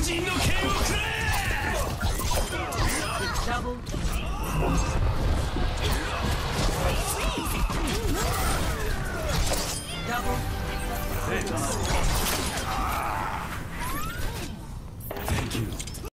人の剣をくれ。ダブルダブル